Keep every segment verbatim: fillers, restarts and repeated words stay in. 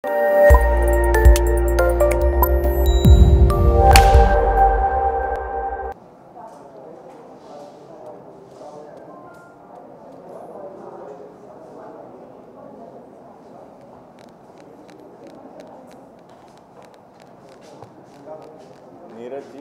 Neeraj ji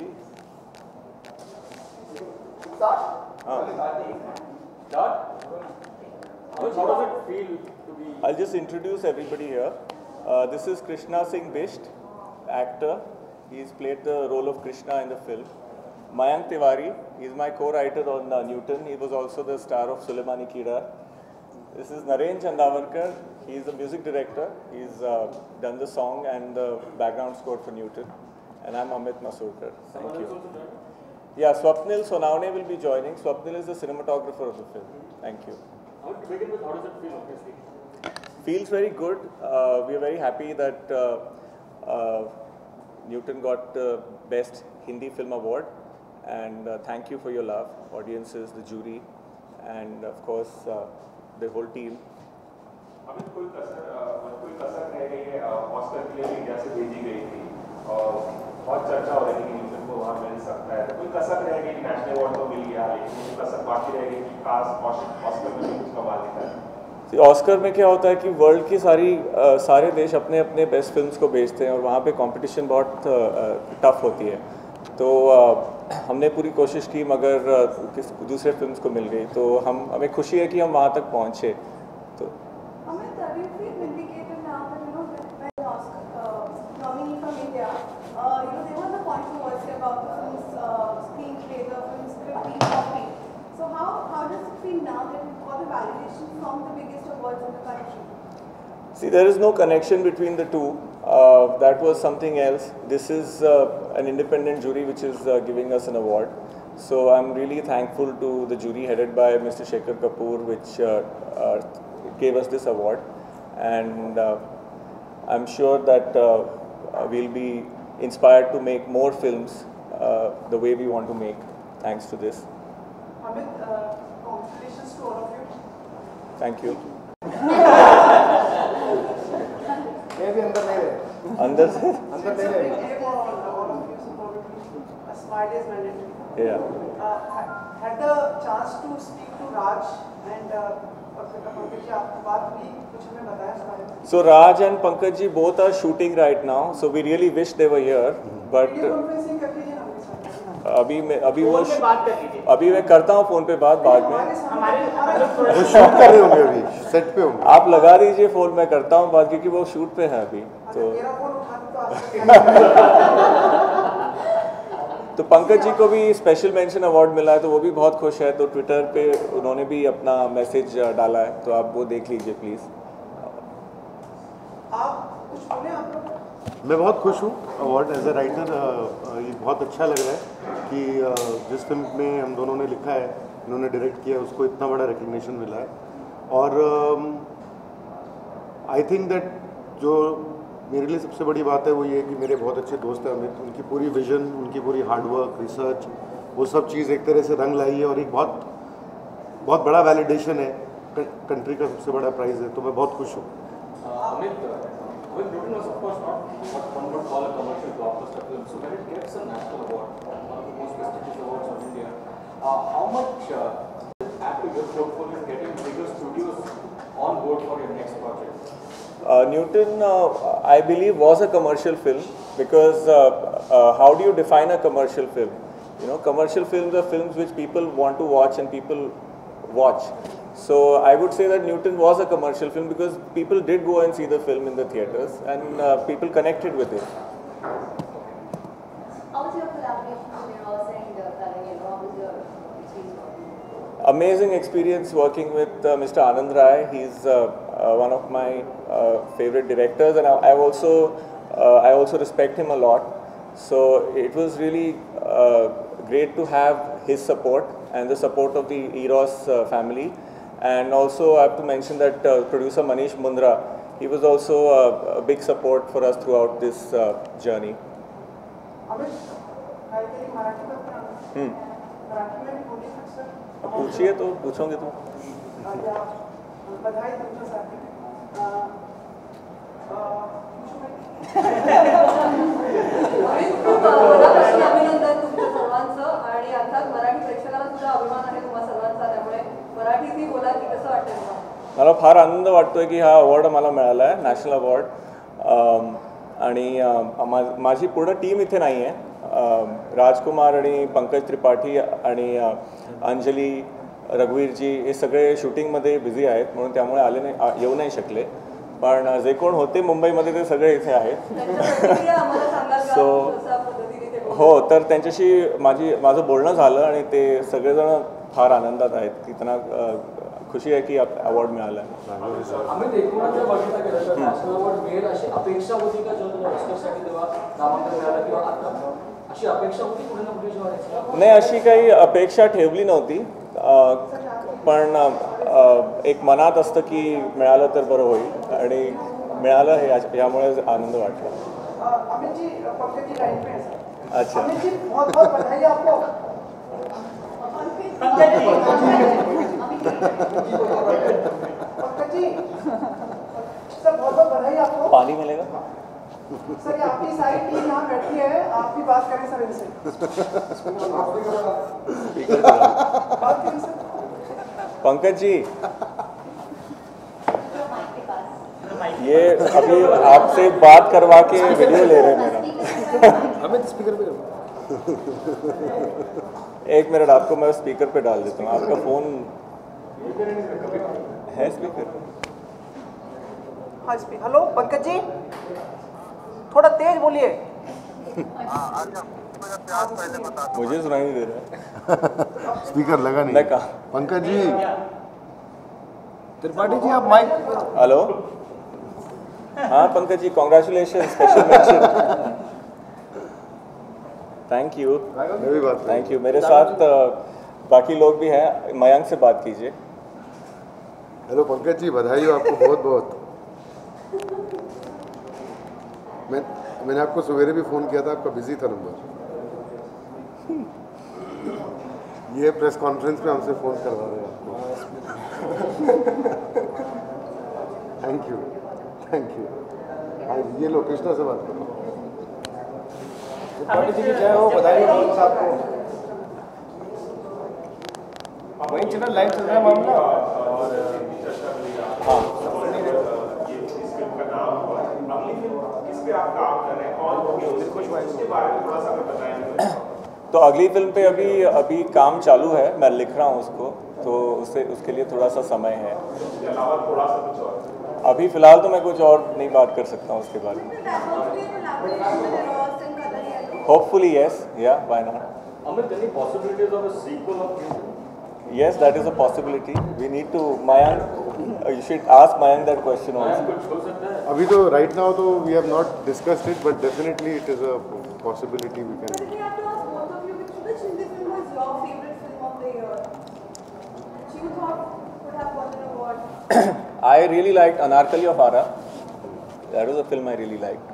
Start? हाँ Start? How does it feel to be... I'll just introduce everybody here. Uh, this is Krishna Singh Bisht, actor. He's played the role of Krishna in the film. Mayank Tiwari, he's my co-writer on uh, Newton. He was also the star of Suleimani Kida. This is Naren Chandavarkar. He's the music director. He's uh, done the song and the background score for Newton. And I'm Amit Masurkar. Thank you. Yeah, Swapnil Sonawane will be joining. Swapnil is the cinematographer of the film. Thank you. How to begin with, how does it feel, obviously? Feels very good. Uh, we are very happy that uh, uh, Newton got the Best Hindi Film Award. And uh, thank you for your love, audiences, the jury, and of course uh, the whole team. Amit कोई कसर कोई कसर रह गई है Oscar के लिए भी इंडिया से भेजी गई थी और बहुत चर्चा हो रही है कि न्यूटन को वहाँ मिल सकता है तो कोई कसर रह गई नेशनल अवार्ड तो मिल गया लेकिन कोई कसर बाकी रह गई कि काश ऑस्कर में भी कुछ कमाल दिखा है। ऑस्कर में क्या होता है कि वर्ल्ड की सारी आ, सारे देश अपने अपने बेस्ट फिल्म्स को भेजते हैं और वहाँ पे कंपटीशन बहुत टफ होती है तो आ, हमने पूरी कोशिश की मगर आ, किस दूसरे फिल्म्स को मिल गई तो हम हमें खुशी है कि हम वहाँ तक पहुँचे तो See, there is no connection between the two. Uh, that was something else. This is uh, an independent jury which is uh, giving us an award. So I'm really thankful to the jury headed by Mister Shekhar Kapoor, which uh, uh, gave us this award. And uh, I'm sure that uh, we'll be inspired to make more films uh, the way we want to make, thanks to this. Amit, uh, congratulations to all of you. Thank you. Maybe अंदर नहीं रहे. अंदर से? अंदर नहीं रहे. All of you, so probably a smile is mandatory. Yeah. Uh, had the chance to speak to Raj and uh, Pankaj ji, आपकी बात हुई, कुछ हमें बताया इस बारे में? So Raj and Pankaj ji both are shooting right now. So we really wish they were here, but conferencing कर लीजिए ना मेरे साथ. अभी मैं अभी वो फोन पे बात कर लीजिए. अभी मैं करता हूँ फोन पे बात बाद में. वो शूट कर रहे होंगे अभी सेट पे होंगे. आप लगा दीजिए फोन मैं करता हूँ बात क्योंकि वो शूट पे है अभी तो. मेरा फोन उठा दो तो तो पंकज जी को भी स्पेशल मेंशन अवार्ड मिला है तो वो भी बहुत खुश है तो ट्विटर पे उन्होंने भी अपना मैसेज डाला है तो आप वो देख लीजिए प्लीज. आप कुछ बोले आप लोग? मैं बहुत खुश हूँ अवार्ड एज ए राइटर. ये बहुत अच्छा लग रहा है कि uh, जिस फिल्म में हम दोनों ने लिखा है इन्होंने डायरेक्ट किया उसको इतना बड़ा रिकग्निशन मिला है. और आई थिंक दैट जो मेरे लिए सबसे बड़ी बात है वो ये कि मेरे बहुत अच्छे दोस्त हैं अमित. उनकी पूरी विजन, उनकी पूरी हार्डवर्क, रिसर्च, वो सब चीज़ एक तरह से रंग लाई है और एक बहुत बहुत बड़ा वैलिडेशन है. कंट्री का सबसे बड़ा प्राइज़ है तो मैं बहुत खुश हूँ. Amit, when Newton was of course not what one would call a commercial blockbuster film, so when it gets a national award, one of the most prestigious awards of India, uh, how much uh, add to your portfolio getting bigger studios on board for your next project? Uh, Newton, uh, I believe, was a commercial film because uh, uh, how do you define a commercial film? You know, commercial films are films which people want to watch and people watch. So I would say that Newton was a commercial film because people did go and see the film in the theatres and uh, people connected with it. How was your collaboration with Eros and uh, Karan? How was your experience working? Amazing experience working with uh, Mister Anand Rai. He's uh, uh, one of my uh, favorite directors, and I, I also uh, I also respect him a lot. So it was really uh, great to have his support and the support of the Eros uh, family. And also I have to mention that uh, producer Manish Mundra, he was also uh, a big support for us throughout this uh, journey. Hmm. पूछिए तो पूछोगे तो. बधाई तुमको साथी. फार आनंद वाटतोय की हा अवॉर्ड मला मिळाला आहे, नॅशनल अवॉर्ड. आणि मा माझी पूर्ण टीम इथे नाही आहे. राजकुमार आणि पंकज त्रिपाठी आणि अंजली, रघुवीरजी हे सगळे शूटिंगमध्ये बिझी आहेत, म्हणून त्यामुळे आले नाही, येऊ नाही शकले. पण जे कोण होते मुंबईमध्ये ते सगळे इथे आहेत. सो हो, तर त्यांच्याशी माझी माझं बोलणं झालं आणि ते सगळेजण फार आनंदात आहेत की त्यांना खुशी आहे की अवॉर्ड मिळाला आहे. आम्ही एकूणच जर बघितलं गेलं तर नॅशनल अवॉर्ड मिळेल अशी अपेक्षा होती का जेव्हा तुम्हाला ऑस्करसाठी तेव्हा नामांकन मिळालं किंवा आता अशी अपेक्षा होती पुढे ना पुढे जेव्हा? नाही, अशी काही अपेक्षा ठेवली नव्हती, पण एक मनात असतं की मिळालं तर बरं होईल आणि मिळालं, हे यामुळे आनंद वाटला. अमित जी, पंकज जी लाइन पे हैं सर. अच्छा, अमित जी, बहुत बहुत बधाई आपको. पंकज जी, पंकज जी, सर बहुत बहुत बधाई आपको. पानी मिलेगा सर, ये आपकी सारी टीम यहाँ बैठी है, आप भी बात करें सर इनसे. बात करें सर. पंकज जी, ये अभी आपसे बात करवा के वीडियो ले रहे हैं मेरा. हमें स्पीकर पे करो. एक मिनट, आपको मैं स्पीकर पे डाल देता हूँ. आपका फ़ोन है स्पीकर? हाँ, स्पीकर. हेलो पंकज जी, थोड़ा तेज बोलिए. मुझे सुनाई नहीं दे रहा है. स्पीकर लगा नहीं. मैं कहा, पंकज जी, त्रिपाठी जी आप माइक. हेलो. हाँ Pankaj ji, congratulation, special mention. Thank you, मेरी बात थैंक यू. मेरे साथ बाकी लोग भी हैं, मयंक से बात कीजिए. हेलो पंकज जी, बधाई हो आपको बहुत बहुत. मैं मैंने आपको सवेरे भी फ़ोन किया था, आपका बिजी था नंबर. ये प्रेस कॉन्फ्रेंस में हमसे फ़ोन करवा रहे हैं आपको. Thank you, thank you. हाँ, ये लो कृष्णा से बात करो. त्रिपाठी जी की जय हो, बधाई हो आपको. वही चैनल लाइव चल रहा है मामला. और हाँ, ये इस फिल्म का नाम हुआ. अगली फिल्म किस पे आप काम कर रहे हैं, कौन होंगे उसके बारे में थोड़ा सा हमें बताएं. तो अगली फिल्म पे अभी अभी काम चालू है, मैं लिख रहा हूँ उसको, तो उससे उसके लिए थोड़ा सा समय है. इसके अलावा थोड़ा सा कुछ और अभी फ़िलहाल तो मैं कुछ और नहीं बात कर सकता हूँ उसके बारे में. Hopefully yes, yeah why not. Amit, any possibilities of a sequel of Newton? Yes, that is a possibility. We need to, Mayank, uh, you should ask Mayank that question also. कुछ हो सकता है? अभी तो राइट नाउ तो we have not discussed it, but definitely it is a possibility we can. But we have to ask both of you, which, which Hindi film was your favorite film of the year? Which you thought could have won an award? I really liked Anarkali of Ara. That was a film I really liked.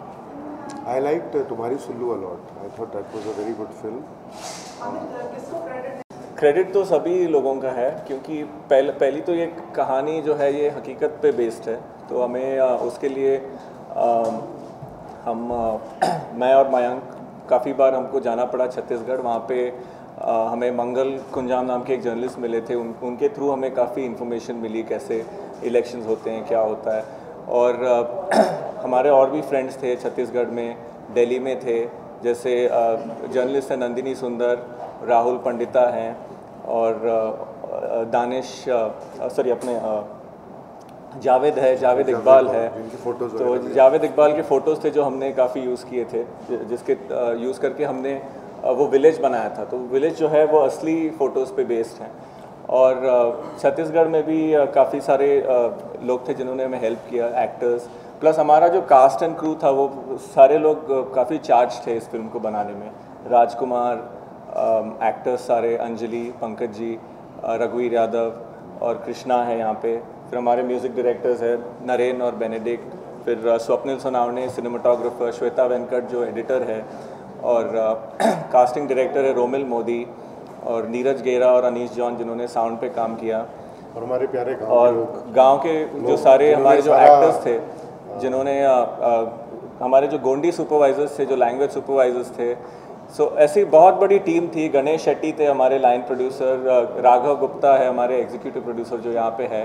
I liked uh, तुम्हारी Sulu a lot. I thought that was a very good film. Amit, किसको credit? Credit तो सभी लोगों का है, क्योंकि पहले पहली तो ये कहानी जो है ये हकीकत पे बेस्ड है, तो हमें आ, उसके लिए आ, हम आ, मैं और मयंक काफ़ी बार हमको जाना पड़ा छत्तीसगढ़. वहाँ पे आ, हमें मंगल कुंजाम नाम के एक जर्नलिस्ट मिले थे, उन उनके थ्रू हमें काफ़ी इन्फॉर्मेशन मिली कैसे इलेक्शंस होते हैं, क्या होता है. और आ, हमारे और भी फ्रेंड्स थे छत्तीसगढ़ में, दिल्ली में थे, जैसे जर्नलिस्ट हैं नंदिनी सुंदर, राहुल पंडिता हैं, और आ, दानिश, सॉरी अपने आ, जावेद है, जावेद इकबाल है. जिनकी फोटोज तो जावेद इकबाल के फ़ोटोज़ थे जो हमने काफ़ी यूज़ किए थे, जिसके यूज़ करके हमने वो विलेज बनाया था. तो विलेज जो है वो असली फ़ोटोज़ पे बेस्ड हैं. और छत्तीसगढ़ में भी काफ़ी सारे लोग थे जिन्होंने हमें हेल्प किया, एक्टर्स, प्लस हमारा जो कास्ट एंड क्रू था वो सारे लोग काफ़ी चार्ज थे इस फिल्म को बनाने में. राजकुमार, एक्टर्स सारे, अंजलि, पंकज जी, रघुवीर यादव और कृष्णा है यहाँ पे. फिर हमारे म्यूज़िक डायरेक्टर्स हैं नरेन और बेनेडिक्ट. फिर स्वप्निल सोनावने सिनेमाटोग्राफर, श्वेता वेंकट जो एडिटर है, और कास्टिंग डायरेक्टर है रोमिल मोदी, और नीरज गेरा और अनीश जॉन जिन्होंने साउंड पे काम किया. और हमारे प्यारे गाँव और के लोग, गांव के जो सारे हमारे जो सारा- एक्टर्स थे, जिन्होंने आ, आ, हमारे जो गोंडी सुपरवाइजर्स थे, जो लैंग्वेज सुपरवाइजर्स थे. सो so, ऐसी बहुत बड़ी टीम थी. गणेश शेट्टी थे हमारे लाइन प्रोड्यूसर, राघव गुप्ता है हमारे एग्जीक्यूटिव प्रोड्यूसर जो यहाँ पे है,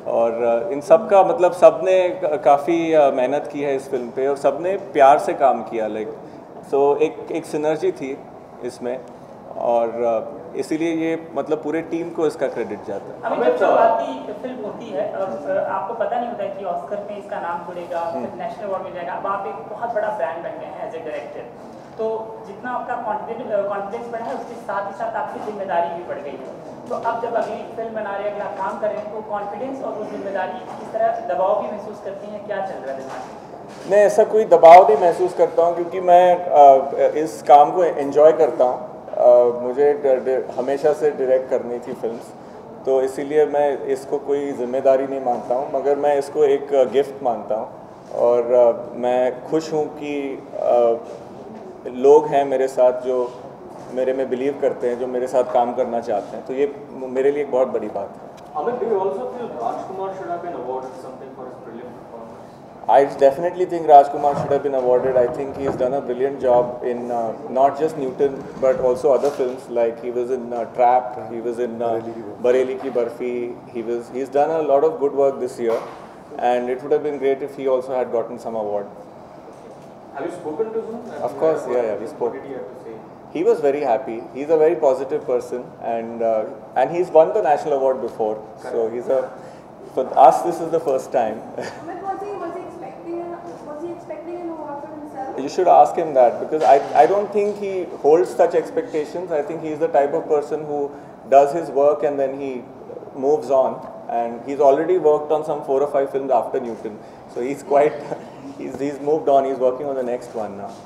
और इन सब का मतलब सब ने काफ़ी मेहनत की है इस फिल्म पे और सब ने प्यार से काम किया, लाइक सो एक एक सिनर्जी थी इसमें और इसीलिए ये मतलब पूरे टीम को इसका क्रेडिट जाता है। अभी जब शुरुआती फिल्म होती है और आपको पता नहीं होता है कि ऑस्कर में इसका नाम जुड़ेगा, फिर नेशनल अवार्ड मिल जाएगा, अब आप एक बहुत बड़ा ब्रांड बन गए हैं एज ए डायरेक्टर, तो जितना आपका कॉन्फिडेंस कॉन्फिडेंस बढ़ा है उसके साथ ही साथ आपकी जिम्मेदारी भी बढ़ गई है। तो अब जब अगली फिल्म बना रहे हैं, अगला काम कर रहे हैं, तो कॉन्फिडेंस और वो जिम्मेदारी किस तरह दबाव भी महसूस करते हैं, क्या चल रहा है दिमाग में? मैं ऐसा कोई दबाव नहीं महसूस करता हूँ क्योंकि मैं आ, इस काम को एंजॉय करता हूँ। मुझे ड, ड, हमेशा से डायरेक्ट करनी थी फिल्म्स, तो इसीलिए मैं इसको कोई जिम्मेदारी नहीं मानता हूँ, मगर मैं इसको एक गिफ्ट मानता हूँ और आ, मैं खुश हूँ कि आ, लोग हैं मेरे साथ जो मेरे में बिलीव करते हैं, जो मेरे साथ काम करना चाहते हैं, तो ये मेरे लिए एक बहुत बड़ी बात है। Amit, do you also feel Rajkumar should have been awarded something for his brilliant performance? I definitely think Rajkumar should have been awarded. I think he's done a brilliant job in uh, not just Newton but also other films, like he was in uh, Trap, he was in uh, Bareli Ki Barfi. He was he's done a lot of good work this year, and it would have been great if he also had gotten some award. Have you spoken to him? Of course, yeah, yeah, we spoke. What did he have to say? He was very happy. He's a very positive person, and uh, and he's won the national award before. So he's a for us this is the first time. Amit, was he was he expecting an, was he expecting an award for himself? You should ask him that because I I don't think he holds such expectations. I think he's the type of person who does his work and then he moves on. And he's already worked on some four or five films after Newton. So he's quite he's he's moved on. He's working on the next one now.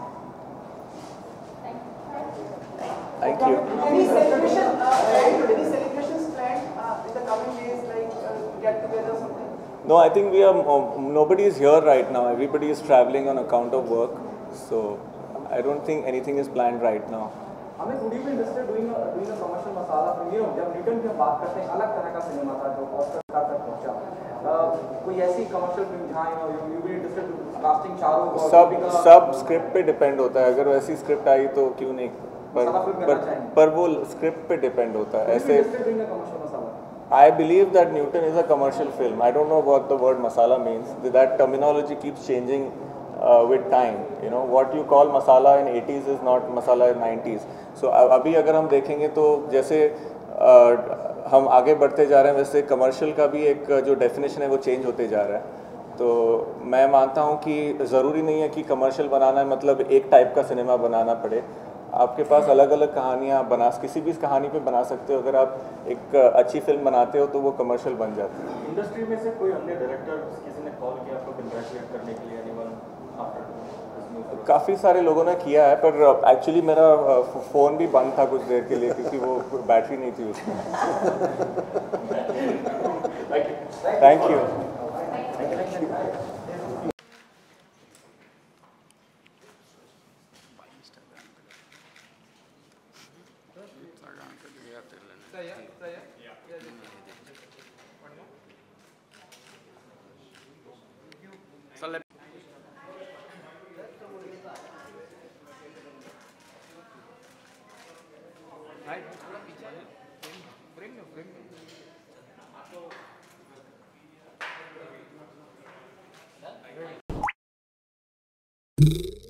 Thank you. Any celebration uh, planned? Any celebrations planned uh, in the coming days, like uh, get together something? No, I think we are. Um, nobody is here right now. Everybody is traveling on account of work. So I don't think anything is planned right now. Amit, would you be interested doing a doing a commercial masala film? You know, जब Newton की हम बात करते हैं, अलग तरह का cinema था जो ऑस्कर तक पहुंचा। कोई ऐसी कमर्शियल फिल्म जहाँ you know you be interested casting चारों सब सब स्क्रिप्ट पे डिपेंड होता है। अगर वैसी स्क्रिप्ट आई तो क्यों नहीं, पर पर, पर वो स्क्रिप्ट पे डिपेंड होता है। ऐसे I believe that Newton is a commercial film. I don't know what the word masala means. That terminology keeps changing uh, with time. You know, what you call masala in eighties is not masala in nineties. So अभी अगर हम देखेंगे तो जैसे uh, हम आगे बढ़ते जा रहे हैं, वैसे कमर्शियल का भी एक जो डेफिनेशन है वो चेंज होते जा रहा है। तो मैं मानता हूँ कि ज़रूरी नहीं है कि कमर्शियल बनाना है मतलब एक टाइप का सिनेमा बनाना पड़े। आपके पास अलग अलग कहानियाँ बना किसी भी कहानी पे बना सकते हो। अगर आप एक अच्छी फिल्म बनाते हो तो वो कमर्शियल बन जाती है। इंडस्ट्री में से कोई अन्य डायरेक्टर किसी ने कॉल किया आपको कंग्रेचुलेट करने के लिए? Anyone after? काफ़ी सारे लोगों ने किया है, पर एक्चुअली मेरा फ़ोन भी बंद था कुछ देर के लिए क्योंकि वो बैटरी नहीं थी उसमें। Thank you. Bring your bring.